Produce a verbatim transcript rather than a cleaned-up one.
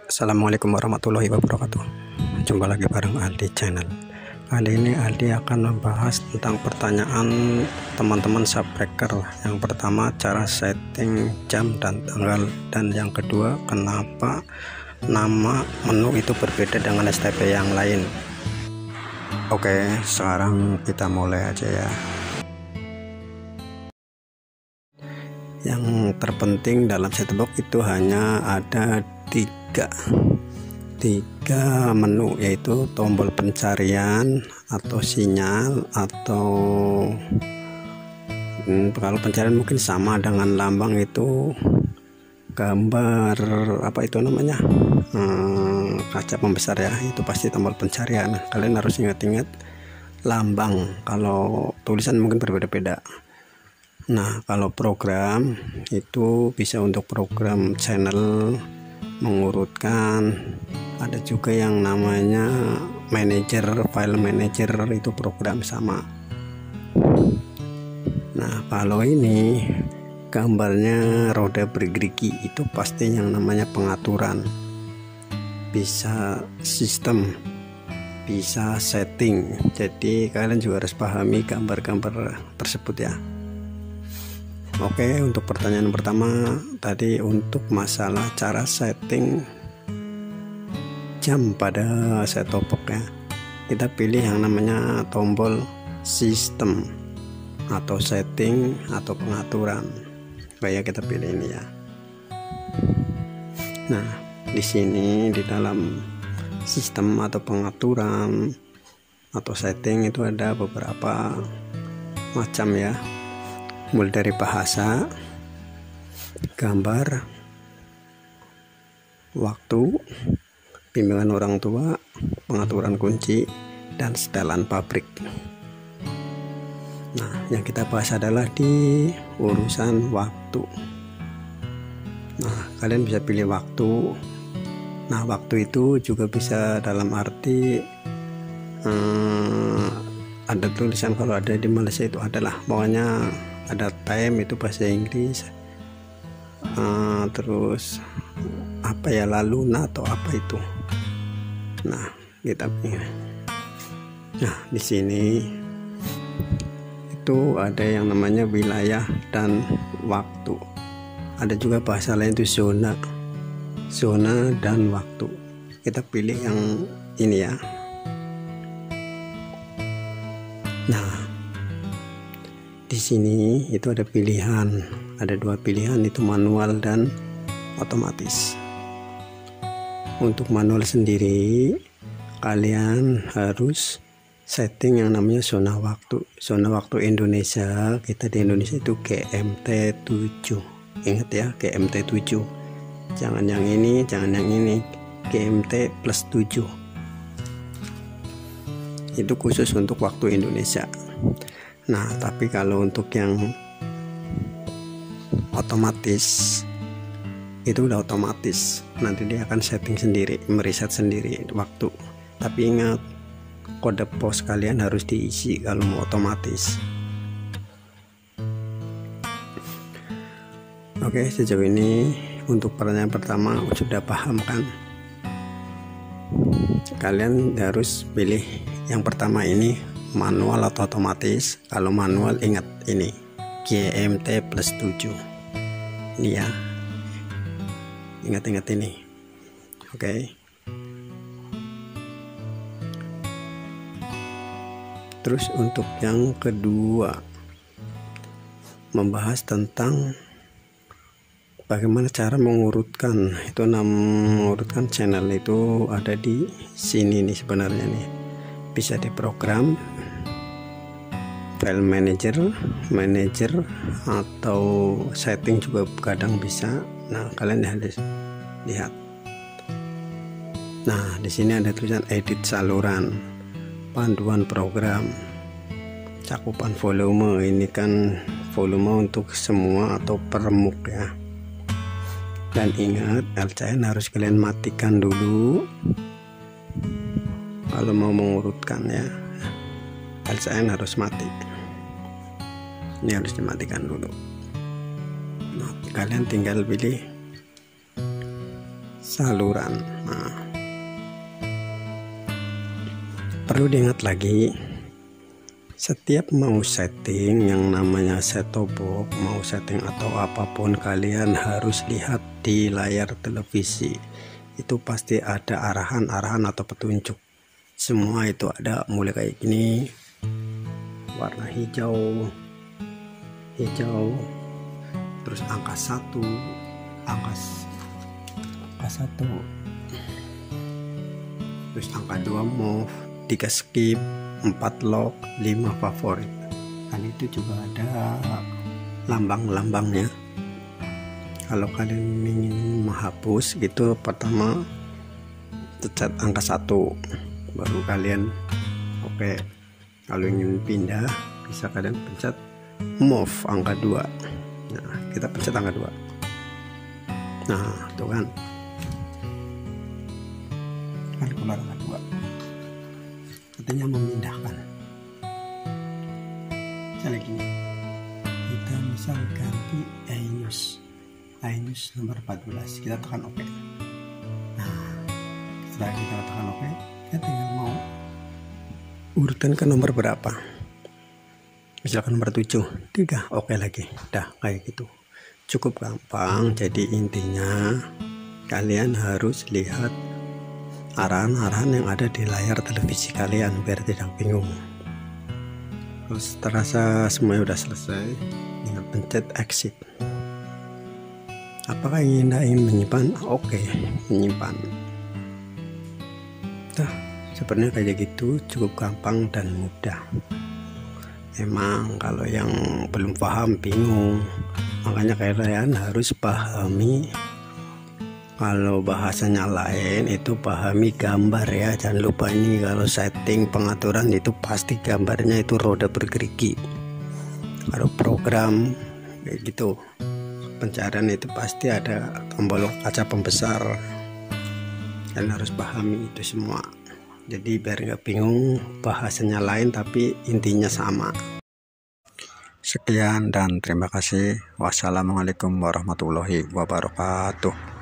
Assalamualaikum warahmatullahi wabarakatuh. Jumpa lagi bareng Aldi Channel. Kali ini Aldi akan membahas tentang pertanyaan teman-teman subscriber. Yang pertama, cara setting jam dan tanggal, dan yang kedua, kenapa nama menu itu berbeda dengan S T P yang lain. Oke, sekarang kita mulai aja ya. Yang terpenting dalam set box itu hanya ada tiga tiga menu, yaitu tombol pencarian atau sinyal, atau hmm, kalau pencarian mungkin sama dengan lambang itu gambar apa itu namanya hmm, kaca pembesar ya, itu pasti tombol pencarian. Kalian harus ingat-ingat lambang, kalau tulisan mungkin berbeda-beda. Nah, kalau program itu bisa untuk program channel, mengurutkan, ada juga yang namanya manager, file manager, itu program sama. Nah, kalau ini gambarnya roda bergerigi, itu pasti yang namanya pengaturan, bisa sistem, bisa setting. Jadi kalian juga harus pahami gambar-gambar tersebut ya. Oke, untuk pertanyaan pertama tadi, untuk masalah cara setting jam pada set-top box ya, kita pilih yang namanya tombol sistem atau setting atau pengaturan. Kayak kita pilih ini ya. Nah, di sini di dalam sistem atau pengaturan atau setting itu ada beberapa macam ya, mulai dari bahasa, gambar, waktu, bimbingan orang tua, pengaturan kunci, dan setelan pabrik. Nah, yang kita bahas adalah di urusan waktu. Nah, kalian bisa pilih waktu. Nah, waktu itu juga bisa dalam arti hmm, ada tulisan, kalau ada di Malaysia itu adalah pokoknya ada time, itu bahasa Inggris, uh, terus apa ya, laluna atau apa itu. Nah, kita nah di sini itu ada yang namanya wilayah dan waktu. Ada juga bahasa lain itu zona, zona dan waktu. Kita pilih yang ini ya. Nah, di sini itu ada pilihan, ada dua pilihan, itu manual dan otomatis. Untuk manual sendiri, kalian harus setting yang namanya zona waktu. Zona waktu Indonesia, kita di Indonesia itu G M T tujuh. Ingat ya, G M T tujuh. Jangan yang ini, jangan yang ini. G M T plus tujuh. Itu khusus untuk waktu Indonesia. Nah, tapi kalau untuk yang otomatis itu udah otomatis, nanti dia akan setting sendiri, mereset sendiri waktu. Tapi ingat, kode pos kalian harus diisi kalau mau otomatis. Oke, sejauh ini untuk pertanyaan pertama sudah paham kan? Kalian harus pilih yang pertama ini, manual atau otomatis. Kalau manual ingat ini G M T plus tujuh ini ya, ingat-ingat ini. Oke, terus untuk yang kedua, membahas tentang bagaimana cara mengurutkan itu, mengurutkan channel itu ada di sini nih sebenarnya nih. Bisa di program, file manager, manager, atau setting juga kadang bisa. Nah, kalian harus lihat. Nah, di sini ada tulisan edit saluran, panduan program, cakupan volume. Ini kan volume untuk semua atau per muk ya. Dan ingat, L C N harus kalian matikan dulu kalau mau mengurutkan ya. L C N harus mati, ini harus dimatikan dulu. Nah, kalian tinggal pilih saluran. Nah, perlu diingat lagi, setiap mau setting yang namanya set-top box, mau setting atau apapun, kalian harus lihat di layar televisi. Itu pasti ada arahan-arahan atau petunjuk. Semua itu ada, mulai kayak gini, warna hijau, hijau, terus angka satu, angka angka satu, terus angka dua move, tiga skip, empat lock, lima favorit. Kan itu juga ada lambang-lambangnya. Kalau kalian ingin menghapus itu pertama pencet angka satu, baru kalian oke. Okay. Kalau ingin pindah bisa kalian pencet move angka dua. Nah, kita pencet angka dua. Nah, tuh kan. Kan keluar angka dua. Artinya memindahkan. Misalnya gini, kita misal ganti Ainus Ainus nomor empat belas, kita tekan OK. Nah, setelah kita tekan OK, kita tinggal mau urutan ke nomor berapa, misalkan nomor tujuh, tiga, OK lagi. Dah kayak gitu, cukup gampang. Jadi intinya kalian harus lihat arahan-arahan yang ada di layar televisi kalian biar tidak bingung. Terus terasa semuanya udah selesai, tinggal pencet exit. Apakah ingin ingin menyimpan? Oke, menyimpan. Nah, sebenarnya kayak gitu cukup gampang dan mudah. Emang kalau yang belum paham, bingung, makanya kalian harus pahami. Kalau bahasanya lain itu pahami gambar ya, jangan lupa ini kalau setting pengaturan itu pasti gambarnya itu roda bergerigi. Kalau program kayak gitu, pencarian itu pasti ada tombol kaca pembesar. Kalian harus pahami itu semua. Jadi biar nggak bingung, bahasanya lain tapi intinya sama. Sekian dan terima kasih. Wassalamualaikum warahmatullahi wabarakatuh.